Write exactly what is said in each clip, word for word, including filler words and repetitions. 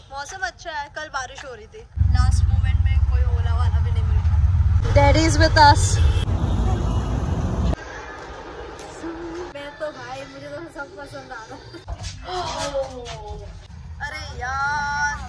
मौसम अच्छा है, कल बारिश हो रही थी। लास्ट मोमेंट में कोई ओला वाला भी नहीं मिल रहा। Daddy is with us. मैं तो भाई मुझे तो सब पसंद आ रहा। अरे यार।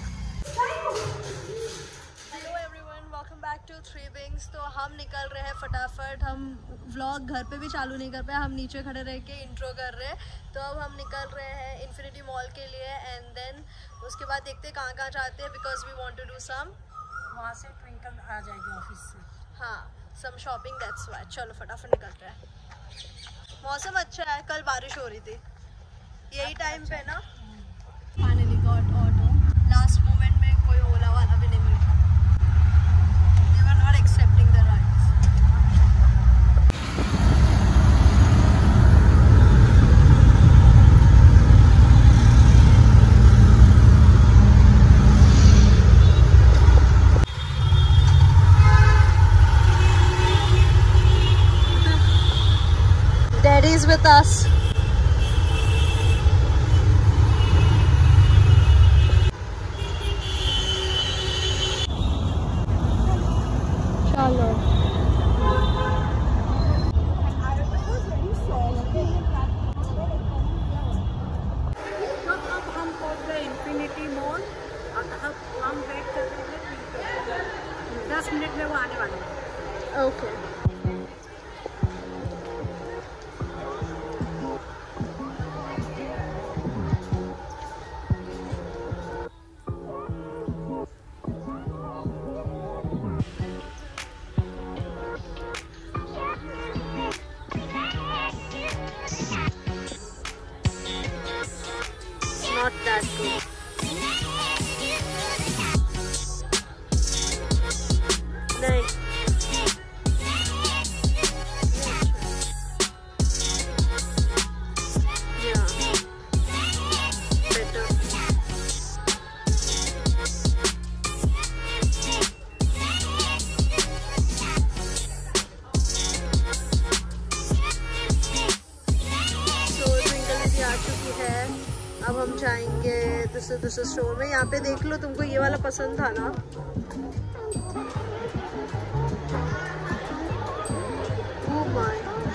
Hello everyone, welcome back to three wings. तो हम निकल रहे हैं फटाफट। हम व्लॉग घर पे भी चालू नहीं कर पाए, हम नीचे खड़े रह के इंट्रो कर रहे हैं। तो अब हम निकल रहे हैं इन्फिनिटी मॉल के लिए एंड देन उसके बाद देखते हैं कहाँ कहाँ जाते हैं, because we want to do some. वहाँ से ट्विंकल आ जाएगी ऑफिस से। हाँ, सम शॉपिंग, दैट्स व्हाई। चलो फटाफट निकलते हैं। मौसम अच्छा है, कल बारिश हो रही थी यही टाइम पे ना। Finally got auto. Last moment में कोई ओला वाला भी नहीं मिल रहा। They were not accepting the rides. Daddy is with us. चलो अब हम पहुँच गए इन्फिनिटी मॉल और अब हम वेट कर रहे हैं। दस मिनट में वो आने वाले हैं। ओके। Not that good. नहीं। Yeah. Better. So ट्विंकल दीदी आ चुकी है। अब हम जाएंगे दूसरे दूसरे स्टोर में। यहाँ पे देख लो, तुमको ये वाला पसंद था ना। Oh my.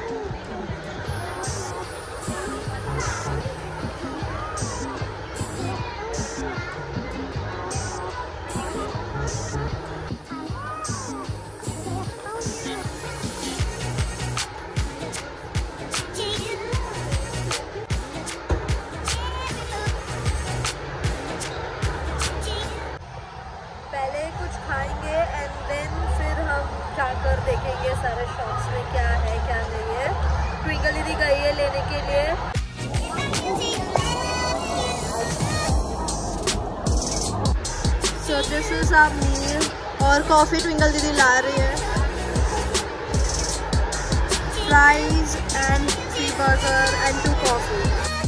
खाएंगे एंड देन फिर हम जाकर देखेंगे सारे शॉप्स में क्या है क्या नहीं है। ट्विंकल दीदी गई है लेने के लिए। So this is our meal और कॉफी ट्विंकल दीदी ला रही है। Fries and three burger and two coffee.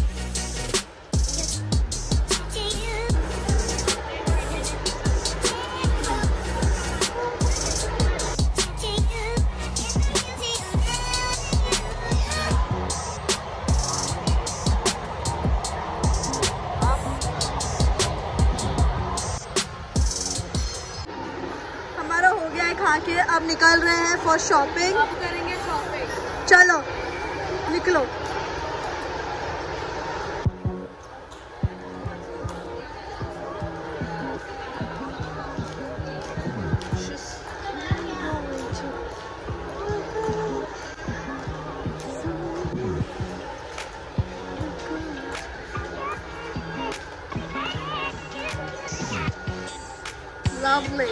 खा के अब निकल रहे हैं फॉर शॉपिंग। अब करेंगे शॉपिंग। चलो निकलो। Lovely.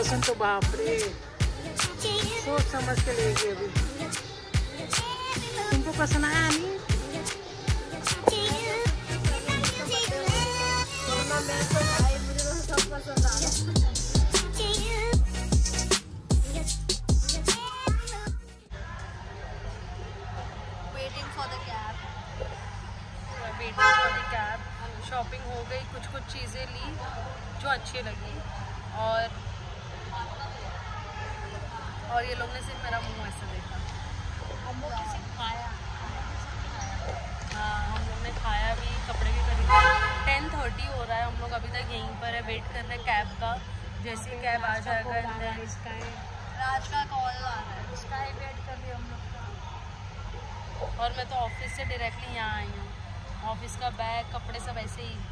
पसंद तो बाप रे सोच समझ के लेगी अभी। तुमको पसंद आया नहीं? मुझे तो सब पसंद आ रहा। Waiting for the cab. Waiting for the cab. Shopping हो गई, कुछ कुछ चीज़ें ली जो अच्छी लगी और और ये लोग ने सिर्फ मेरा मुंह ऐसा देखा। हम लोग किसी खाया हाँ हम लोग ने खाया भी, कपड़े भी खरीदे। टेन थर्टी हो रहा है, हम लोग अभी तक यहीं पर है, वेट कर रहे हैं कैब का। जैसे ही कैब आ जाएगा राज का कॉल आ रहा है, उसका ही वेट कर रही हम लोग। और मैं तो ऑफिस से डायरेक्टली यहाँ आई हूँ। ऑफिस का बैग कपड़े सब ऐसे ही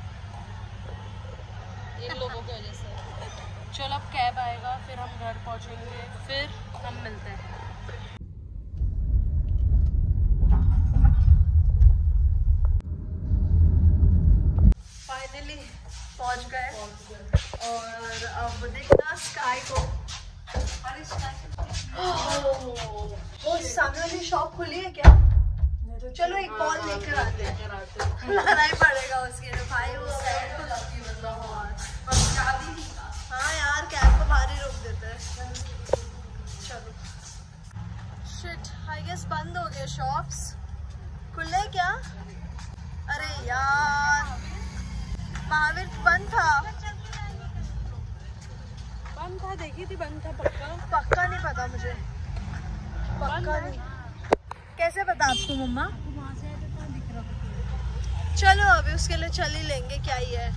इन लोगों की वजह से। चलो अब कैब आएगा फिर हम घर पहुँचेंगे, फिर हम मिलते हैं। फाइनली पहुँच गए और अब देखना स्काई को। अरे वो सामने वाली शॉप खुली है क्या? चलो एक बॉल लेकर आते हैं, लाना ही पड़ेगा उसके लिए भाई। वो हाँ यार कैब को बाहर ही रोक देते हैं। चलो शिट, आई गेस बंद हो गए शॉप्स। खुले क्या? अरे यार महावीर बंद था। बंद था, देखी थी बंद था। पक्का पक्का नहीं पता मुझे, पक्का नहीं। कैसे पता आपको मम्मा? चलो अभी उसके लिए चल ही लेंगे, क्या ही है।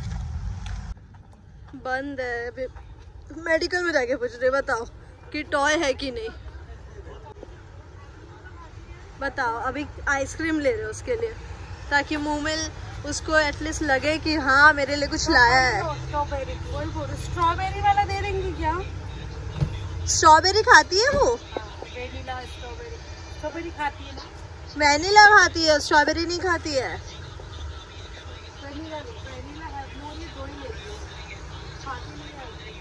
बंद है अभी। मेडिकल में जाके पूछ रहे, बताओ कि टॉय है कि नहीं। बताओ अभी आइसक्रीम ले रहे हो उसके लिए, ताकि मुंह में उसको एटलीस्ट लगे कि हाँ मेरे लिए कुछ लाया है। स्ट्रॉबेरी स्ट्रॉबेरी वाला दे देंगी क्या? स्ट्रॉबेरी खाती है वो? वेनिला स्ट्रॉबेरी स्ट्रॉबेरी खाती है ना? वेनिला खाती है, स्ट्रॉबेरी नहीं खाती है। वेनिला वेनिला है, मोरी दो ही लेती है, खाती नहीं है।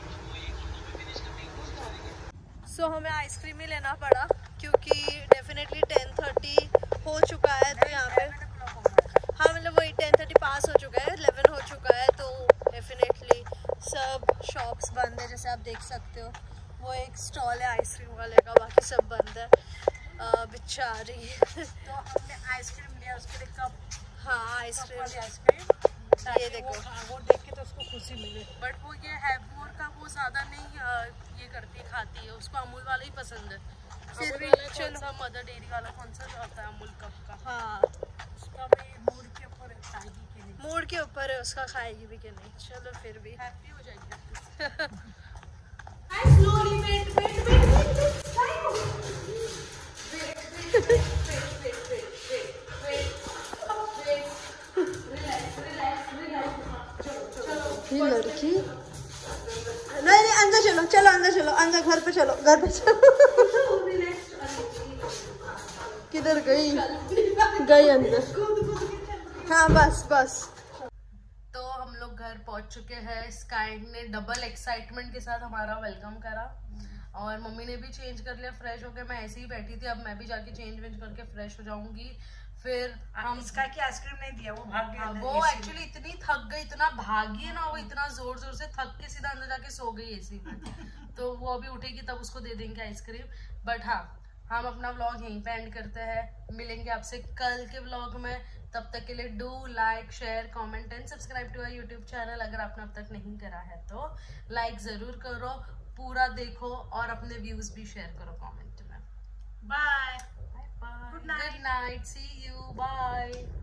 सो so, हमें आइसक्रीम ही लेना पड़ा क्योंकि डेफिनेटली टेन थर्टी हो चुका है। तो यहाँ पे हाँ मतलब वही टेन थर्टी पास हो चुका है, इलेवन हो चुका है। तो डेफिनेटली सब शॉप्स बंद है, जैसे आप देख सकते हो। वो एक स्टॉल है आइसक्रीम वाले का, बाकी सब बंद है। बेचारी तो हमने आइसक्रीम लिया उसके लिए कप। हाँ आइसक्रीम आइसक्रीम ये देखो, वो देख के तो उसको खुशी मिले। बट वो ये हैवमोर का वो ज़्यादा नहीं ये करती है, खाती है। उसको अमूल वाला ही पसंद है। फिर भी चलो मदर डेयरी वाला कौन सा आता है अमूल कप का? हाँ उसका भी मूड के ऊपर खाएगी कि नहीं, मूड के ऊपर है उसका, खाएगी भी कि नहीं। चलो फिर भी हैप्पी हो जाएगी। ये लड़की नहीं नहीं अंदर चलो, चलो अंदर चलो, अंदर घर पे चलो, घर पे चलो। किधर गई? गई अंदर। हाँ बस बस। तो हम लोग घर पहुंच चुके हैं। स्काई ने डबल एक्साइटमेंट के साथ हमारा वेलकम करा और मम्मी ने भी चेंज कर लिया, फ्रेश होकर। मैं ऐसे ही बैठी थी, अब मैं भी जाके चेंज वेंज करके फ्रेश हो जाऊंगी। फिर हम स्काई की आइसक्रीम नहीं दिया, वो भाग गया। वो एक्चुअली इतनी थक गई, इतना भागी है ना वो, इतना जोर जोर से थक के सीधा अंदर जाके सो गई एसी में। तो वो अभी उठेगी तब उसको दे देंगे आइसक्रीम। बट हाँ हम अपना व्लॉग यहीं पे एंड करते हैं। मिलेंगे आपसे कल के व्लॉग में, तब तक के लिए do like share comment and subscribe to our YouTube channel. अगर आपने अब तक नहीं करा है तो लाइक जरूर करो, पूरा देखो और अपने व्यूज भी शेयर करो कमेंट में। Bye, good night, see you, bye.